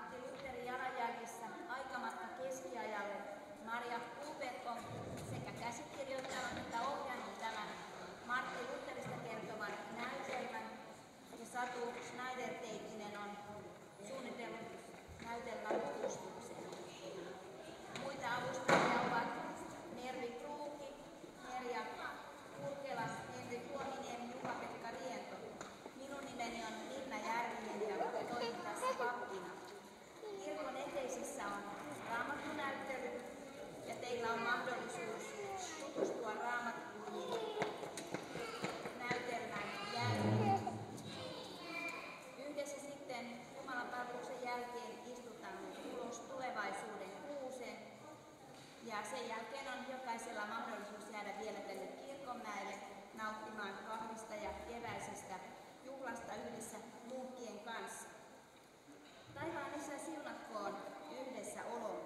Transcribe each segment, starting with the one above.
Martti Lutherin jalanjäljissä Aikamatka keskiajalle Maria Kulpeet on sekä käsikirjoittanut että ohjannut tämän Martti Lutherista kertovan näytelmän ja Satu Schneider-Teittinen on suunnitellut näytelmän tutustuksen. Muita avustajia ovat Mervi Kruuki, Merja Kurkela, Henri Tuominiemi, Juha-Pekka Riento. Minun nimeni on Minna Järvinen ja toimin tässä pappina. Kirkon eteisessä on raamattunäyttely ja teillä on mahdollisuus tutustua raamattuihin näytelmän jälkeen. Yhdessä sitten Jumalanpalveluksen jälkeen istutamme ulos tulevaisuuden kuuseen ja sen jälkeen on jokaisella mahdollisuus jäädä vielä tänne Kirkonmäelle nauttimaan kahvista ja keväisestä juhlasta yhdessä munkkien kanssa. Taivaan Isä siunatkoon yhdessä olon.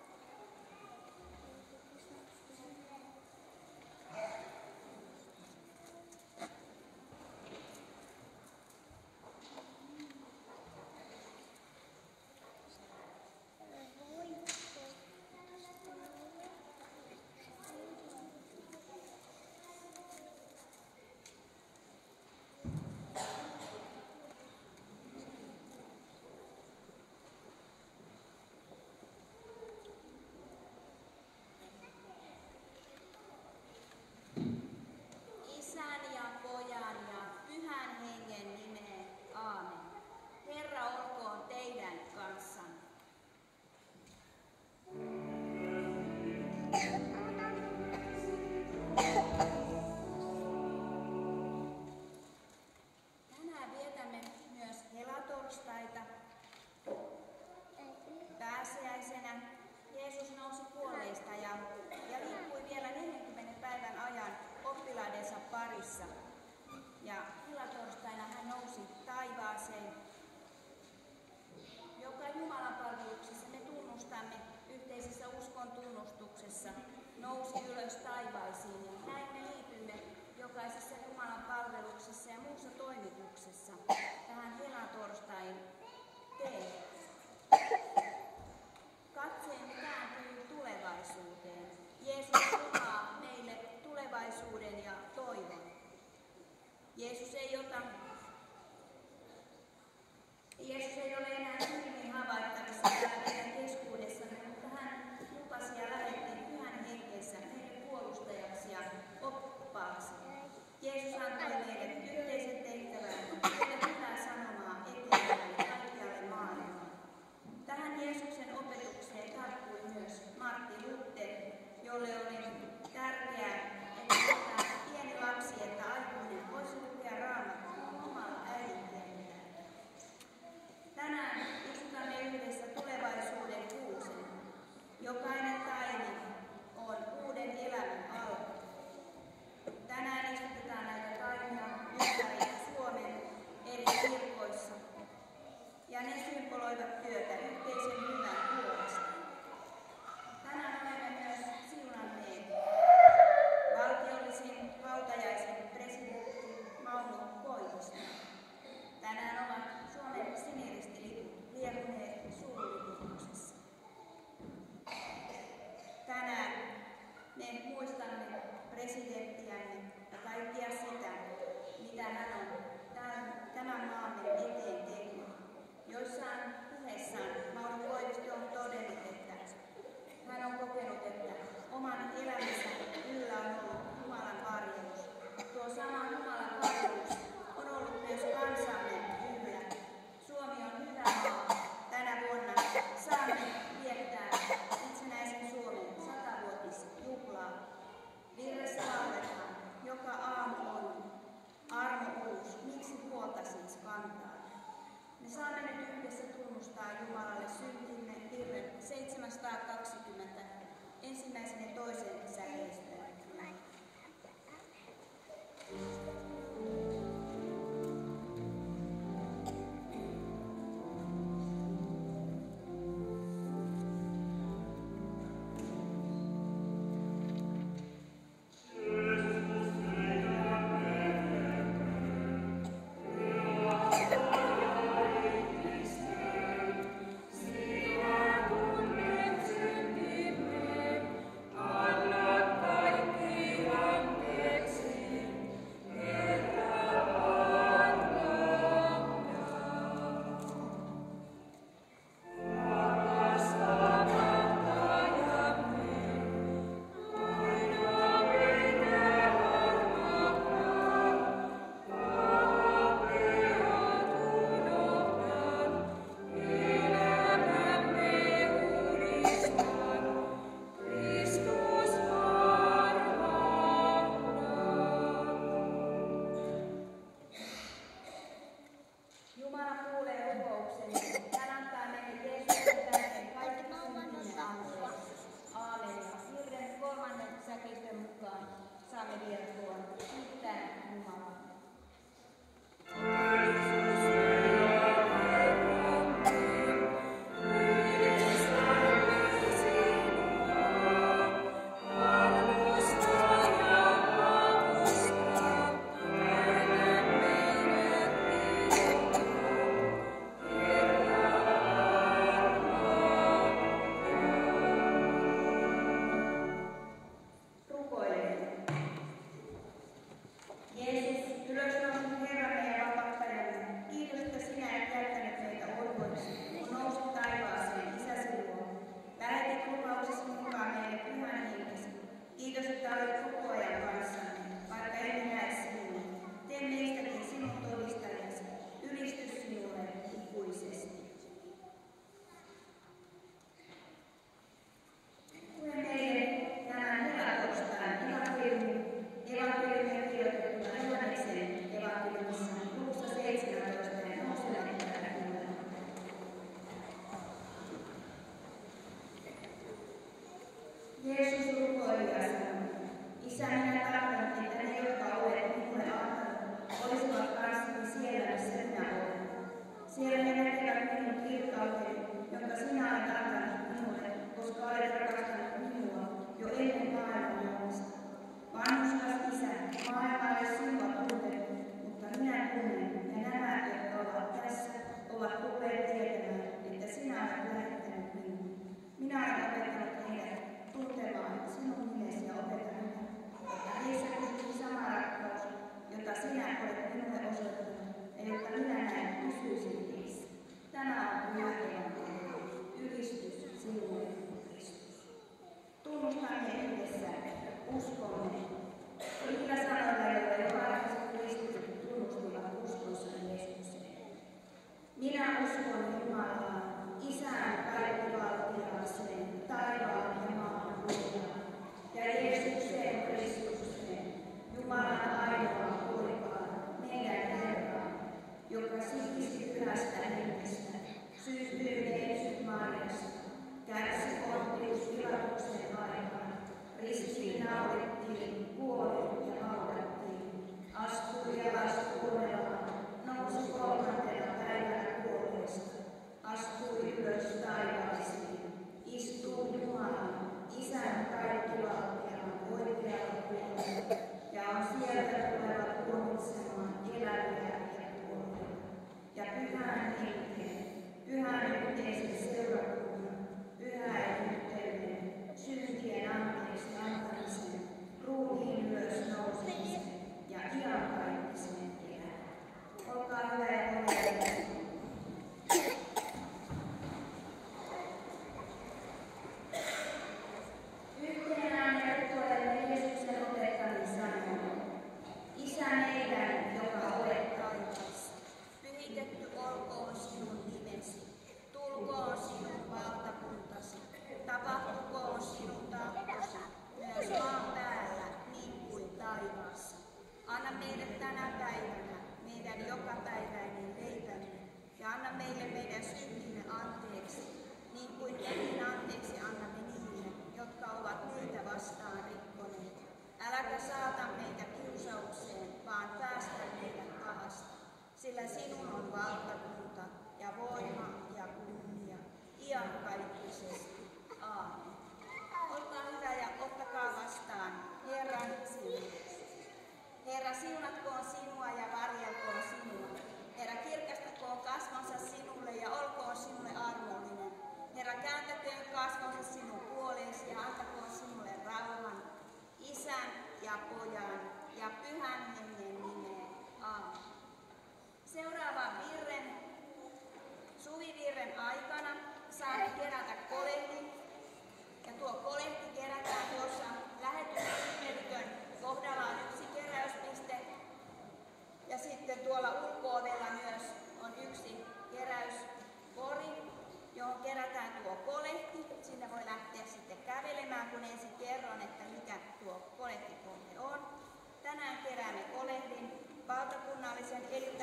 Pääsiäisenä Jeesus nousi kuolleista ja liikkui vielä 40 päivän ajan oppilaidensa parissa. Ja hilatorstaina hän nousi taivaaseen, joka Jumalanpalveluksessa me tunnustamme yhteisessä uskon tunnustuksessa, nousi ylös taivaisiin ja näin me liitymme jokaisessa Jumalanpalveluksessa ja muussa toimituksessa tähän helatorstain teen. Katseemme kääntyy tulevaisuuteen. Jeesus lupaa meille tulevaisuuden ja toivon. Jeesus ei ole enää silmiin havaittavissa täällä meidän keskuudessamme, mutta hän lupasi ja lähetti Pyhän Henkensä meidän puolustajaksi ja oppaaksi. Jeesus antoi meille yhteisen tehtävän, meille hyvää sanomaa eteenpäin kaikkialle maailmaan. Tähän Jeesuksen opetukseen tarttui myös Martti Luther, jolle oli tärkeää, että sekä pieni lapsi että aikuinen voisi lukea Raamattua omalla äidinkielellään. Tänään istutamme yhdessä tulevaisuuden kuusen. Jokainen taimi on uuden elämän alku. Tänään istutetaan näitä taimia ympäri Suomen eri kirkoissa. Ja ne symboloivat työtä yhteisen hyvän puolesta. Tänään olemme myös siunanneet valtiollisin hautajaisen presidentti Mauno Koivisto. Tänään ovat Suomen siniristiliput liehuneet suululiputuksessa. Tänään me muistamme presidenttiämme ja kaikkia sitä, mitä hän on tämän maamme eteen tehnyt. Joissain puheissaan Mauno Koivisto on todennut, että hän on kokenut, että oman elämänsä yllä on ollut Jumalan varjelus. Tuo sama Jumalan varjelus on ollut myös kansamme yllä. Suomi on hyvä maa. Tänä vuonna saamme viettää itsenäisen Suomen 100-vuotisjuhlaa. Virressä lauletaan, joka aamu on armo uusi, miksi huolta siis kantaa. Me saamme nyt yhdessä tunnustaa Jumalalle syntimme virren 720 ensimmäisen ja toisen säkeistön. Yes.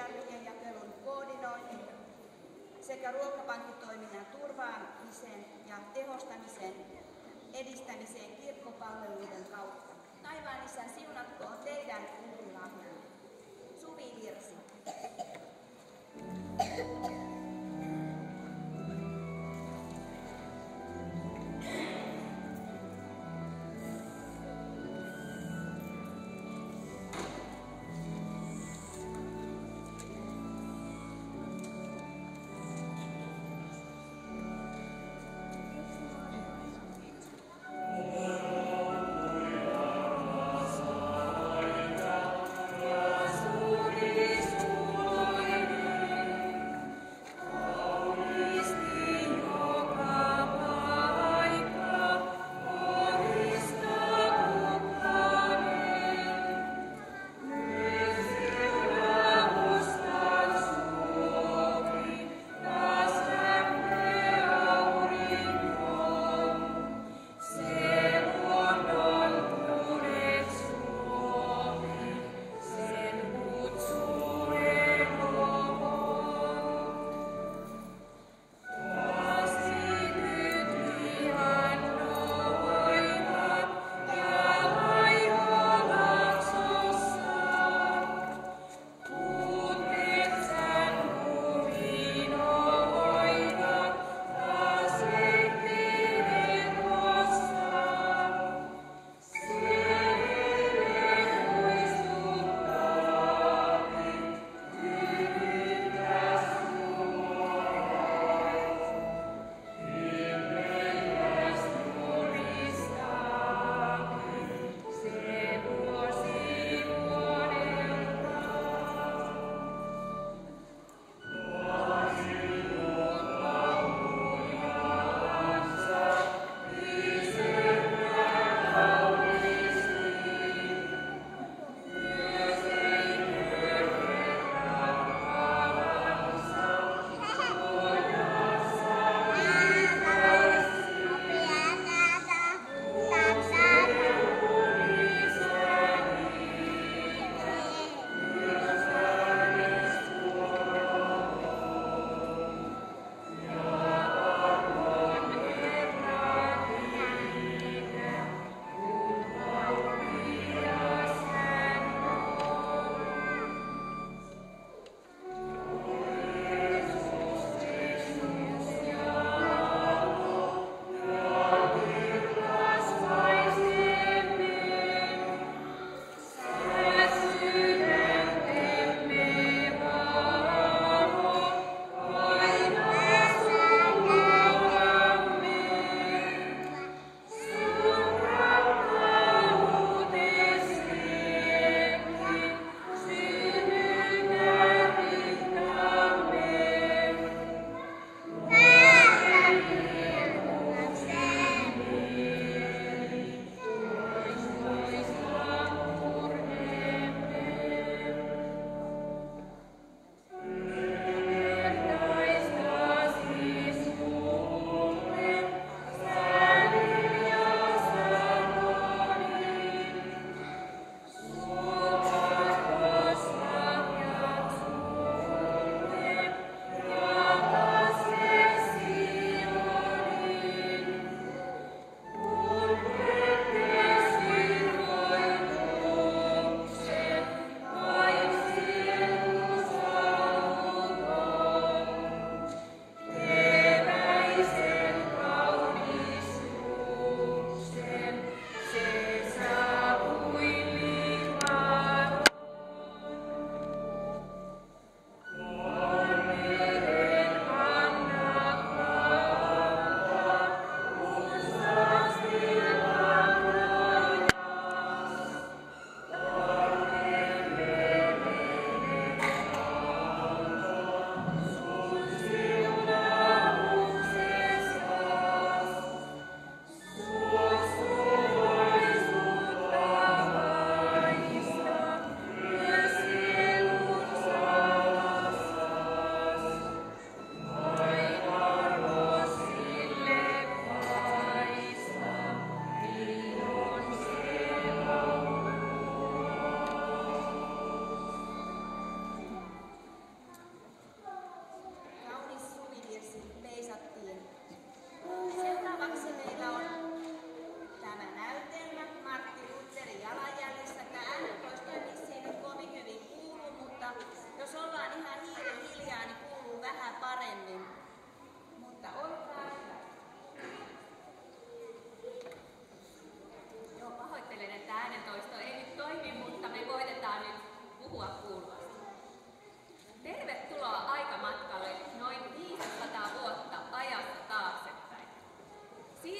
elintarvikkeiden jakelun koordinoinnin sekä ruokapankkitoiminnan turvaamisen ja tehostamisen edistämiseen kirkkopalveluiden kautta. Taivaan Isä, siunatkoon teidän uhrilahjanne. Suvi Virsi.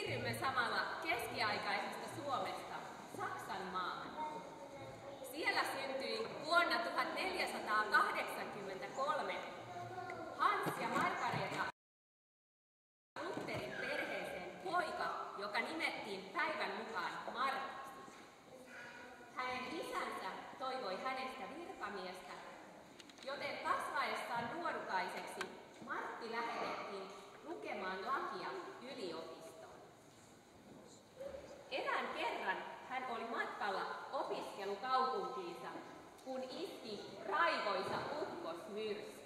Siirrymme samalla keskiaikaisesta Suomesta Saksan maahan. Siellä syntyi vuonna 1483 Hans ja Margareta Lutherin perheeseen poika, joka nimettiin päivän mukaan Martti. Hänen isänsä toivoi hänestä virkamiestä, joten kasvaessaan nuorukaiseksi Martti lähetettiin lukemaan lakia yliopistoon. Erään kerran hän oli matkalla opiskelukaupunkiinsa, kun iski raivoisa ukkosmyrsky.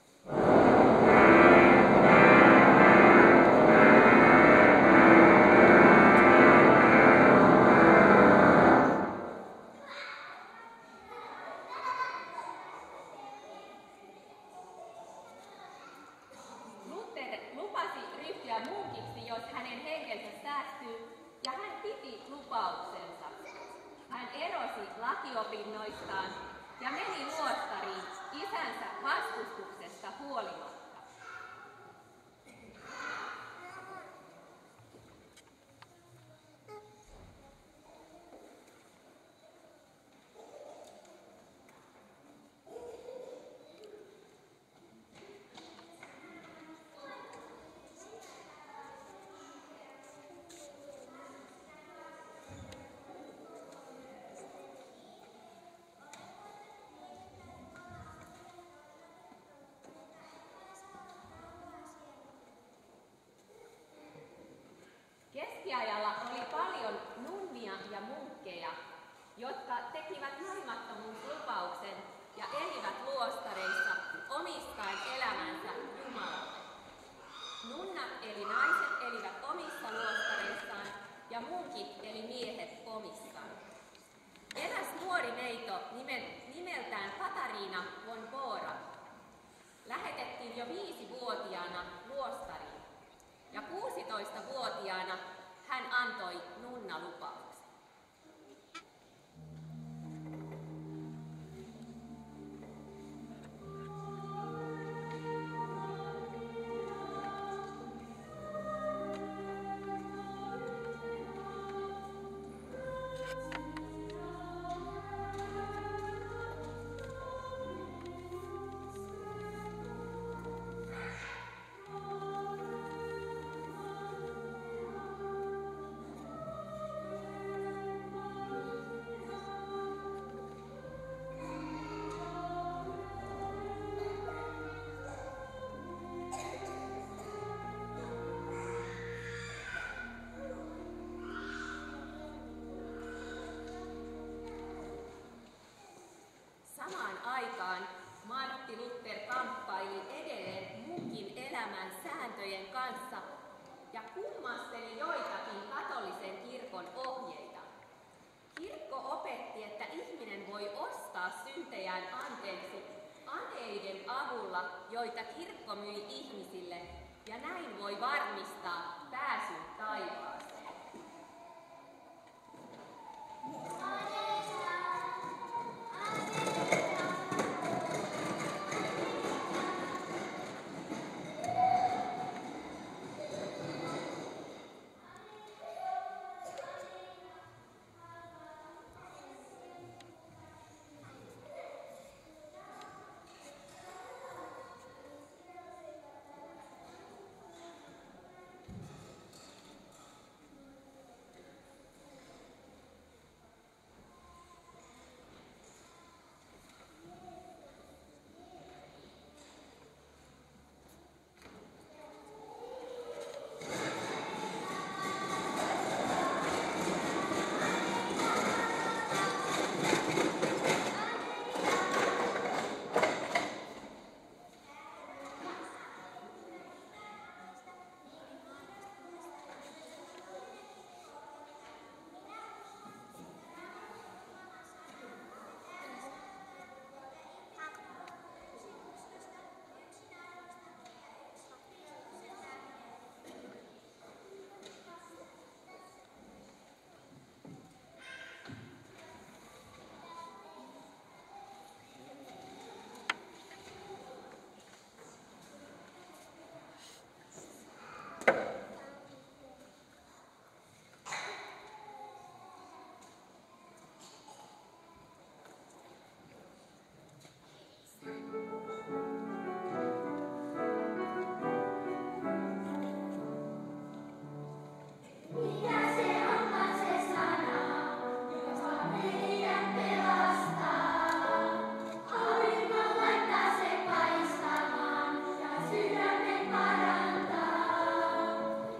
Lakiopinnoistaan ja meni luostariin isänsä vastustuksesta huolimatta. Keskiajalla oli paljon nunnia ja munkkeja, jotka tekivät naimattomuuslupauksen ja elivät luostareissa omistaen elämänsä Jumalalle. Nunnat eli naiset elivät omissa luostareissaan ja munkit eli miehet omissaan. Eräs nuori neito nimeltään Katariina von Bora lähetettiin jo 5-vuotiaana luostariin. Ja 16-vuotiaana hän antoi nunnalupauksen. Samaan aikaan Martti Luther kamppaili edelleen munkin elämän sääntöjen kanssa ja kummasteli joitakin katolisen kirkon ohjeita. Kirkko opetti, että ihminen voi ostaa syntejään anteeksi aneiden avulla, joita kirkko myi ihmisille, ja näin voi varmistaa pääsyn taivaaseen.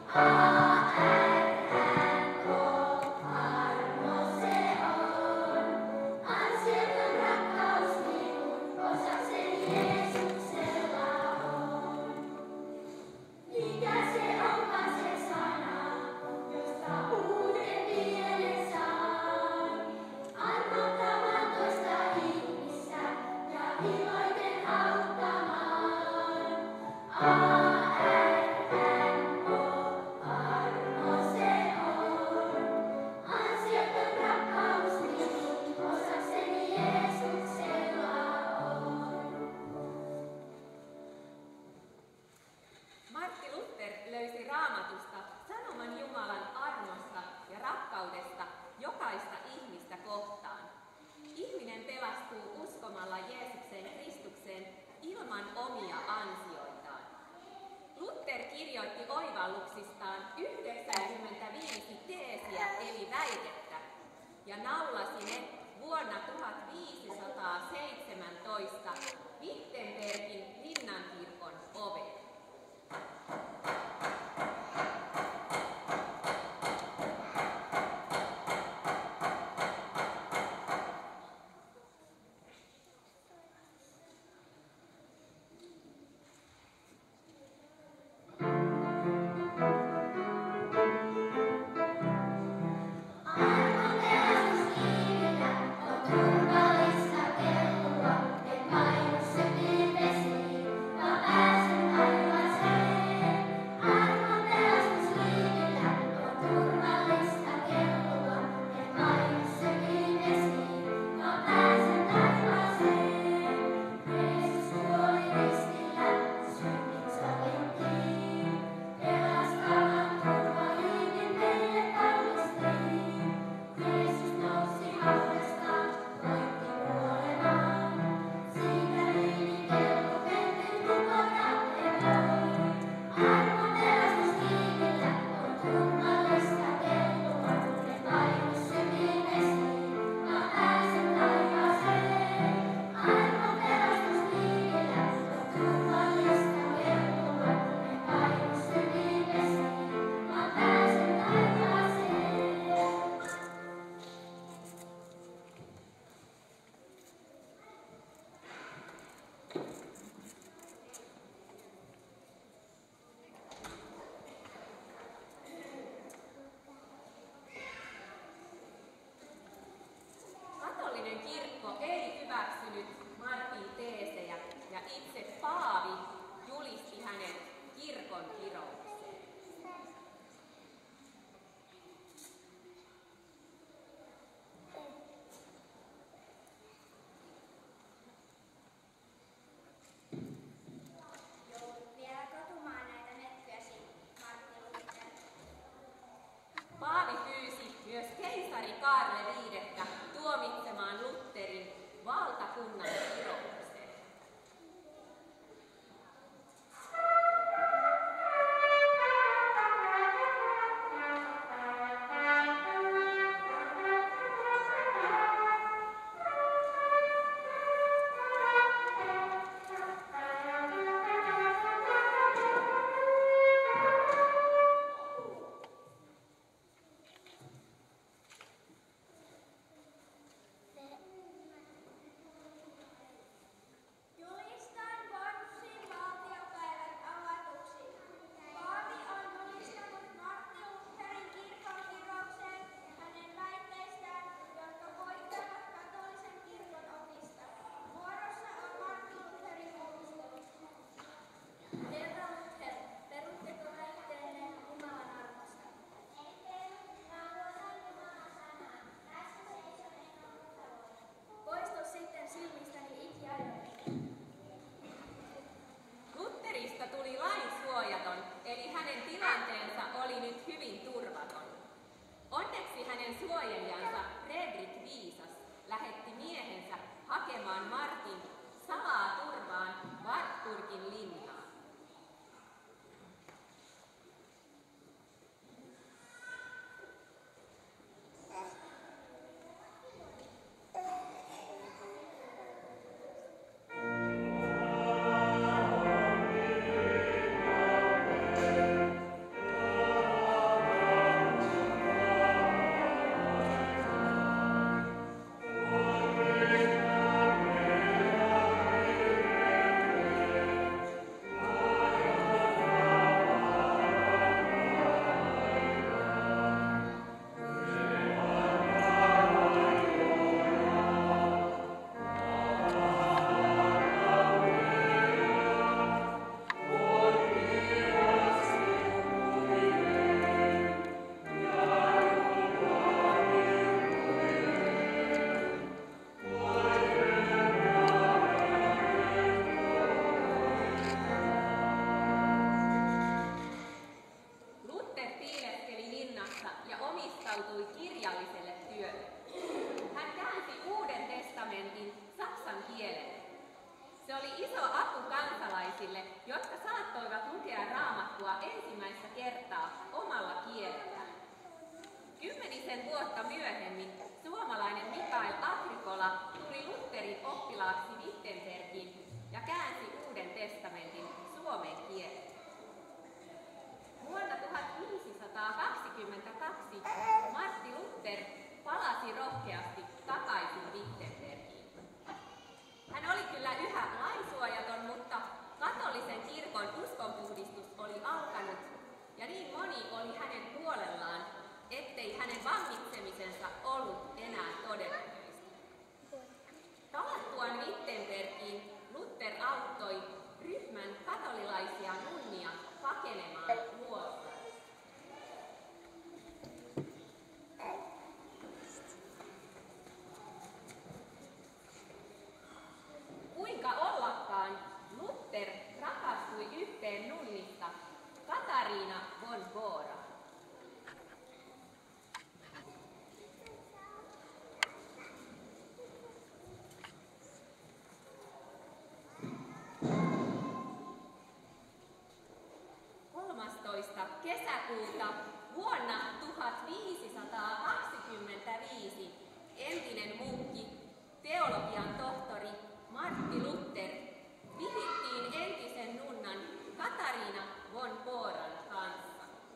Ja naulasi ne vuonna 1517 Wittenbergin linnankirkon oveen. Kirkko ei hyväksynyt Martin teesejä ja itse Paavi julisti hänet kirkon kiroukseen. Joudut vielä katumaan näitä nettyjäsi, Martti Luther. Paavi pyysi myös keisari Kaarle V tuomitsemaan Lutherin valtakunnan kiroukseen. Lutherista tuli lainsuojaton, eli hänen tilanteensa oli nyt hyvin turvaton. Onneksi hänen suojelijansa Fredrik Viisas lähetti miehensä hakemaan Martin salaa turvaan Wartburgin linnaan. kielelle. Se oli iso apu kansalaisille, jotka saattoivat lukea Raamattua ensimmäistä kertaa omalla kielellä. 10 vuotta myöhemmin suomalainen Mikael Agrikola tuli Lutherin oppilaaksi Wittenbergiin ja käänsi Uuden testamentin suomen kielelle. Vuonna 1522 Martti Luther palasi rohkeasti takaisin Wittenbergiin. Hän oli kyllä yhä lainsuojaton, mutta katolisen kirkon uskonpuhdistus oli alkanut ja niin moni oli hänen puolellaan, ettei hänen vangitsemisensa ollut enää todennäköistä. Palattuaan Wittenbergiin Luther auttoi ryhmän katolilaisia nunnia pakenemaan luosta. Kuinka ollakaan, Luther rakastui yhteen nunnista, Katariina von Bora. Kesäkuuta vuonna 1525 entinen munkki, teologian tohtori Martti Luther vihittiin entisen nunnan Katariina von Boran kanssa.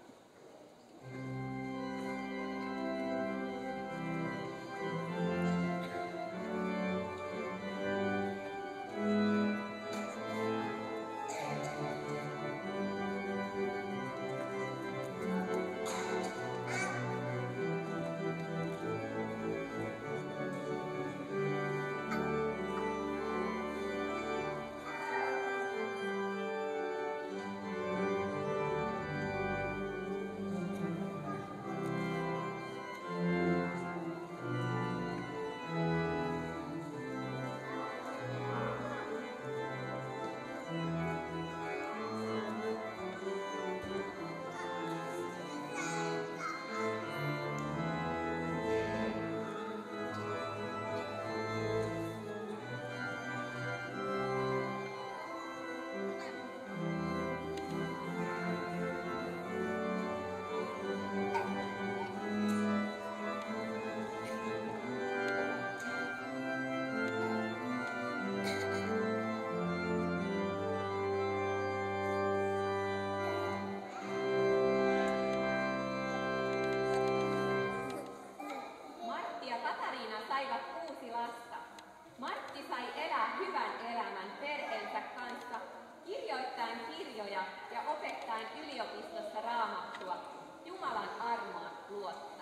Martti sai elää hyvän elämän perheensä kanssa, kirjoittaen kirjoja ja opettaen yliopistossa Raamattua, Jumalan armoon luottaen.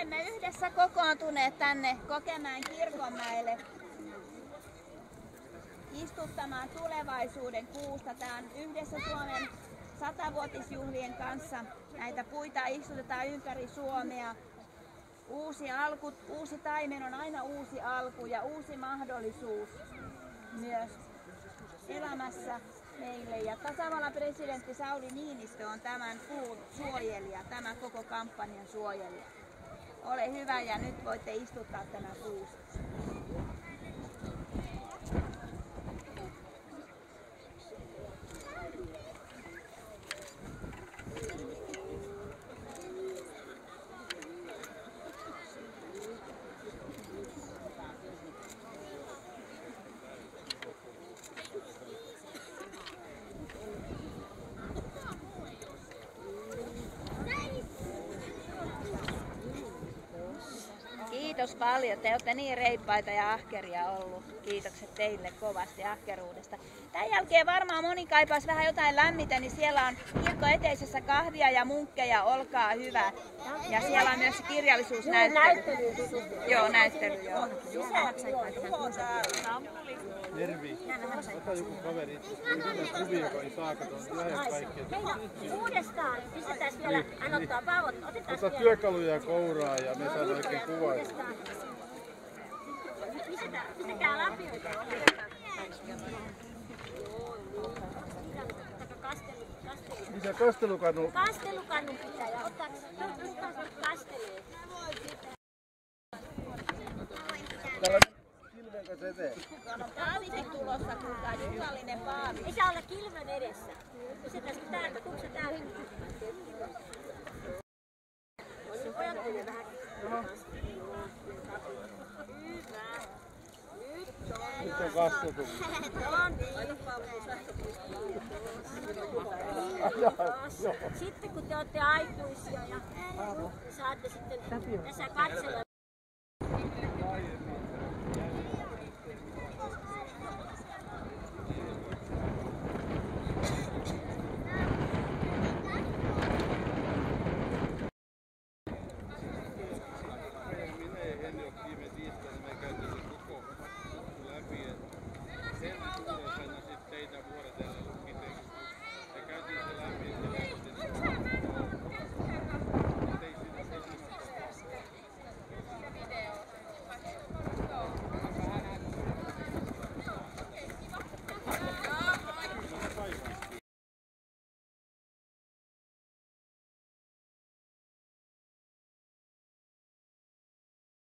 olemme yhdessä kokoontuneet tänne Kokemäen Kirkonmäelle istuttamaan tulevaisuuden kuusta. Tämä on yhdessä Suomen 100-vuotisjuhlien kanssa. Näitä puita istutetaan ympäri Suomea. Uusi taimen on aina uusi alku ja uusi mahdollisuus myös elämässä meille. Ja tasavallan presidentti Sauli Niinistö on tämän puun suojelija, tämän koko kampanjan suojelija. Ole hyvä ja nyt voitte istuttaa tämän kuusen. Kiitos paljon. Te olette niin reippaita ja ahkeria ollut. Kiitokset teille kovasti ahkeruudesta. Tämän jälkeen varmaan moni kaipaisi vähän jotain lämmitä, niin siellä on kirkko eteisessä kahvia ja munkkeja. Olkaa hyvä. Ja siellä on myös kirjallisuusnäyttely. Joo, näyttely. Joo. Tervi. Ota joku kaveri. Kuvi, joka ei saa katsoa lähes kaikkea. Uudestaan. Pistetään vielä. Anottaa Paavot. Ota työkaluja ja kouraa ja me saadaan oikein kuvaa. Pistäkää lapioita. Missä kastelukannu? Kastelukannu pitää ja ottaa kastelee. Täällä kilven kanssa eteen. Paavikin tulossa, kuulkaa juhlallinen paavi. Ei saa olla kilven edessä. Pistetään se täältä, kuka se täältä? Se pojat tuli vähän. Nyt on kasteltu. Sitten kun te olette aikuisia ja saatte sitten tässä katsella.